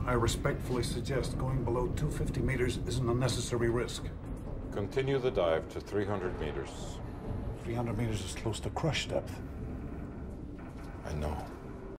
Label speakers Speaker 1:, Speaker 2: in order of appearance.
Speaker 1: I respectfully suggest going below 250 meters is an unnecessary risk.
Speaker 2: Continue the dive to 300 meters.
Speaker 1: 300 meters is close to crush depth.
Speaker 2: I know.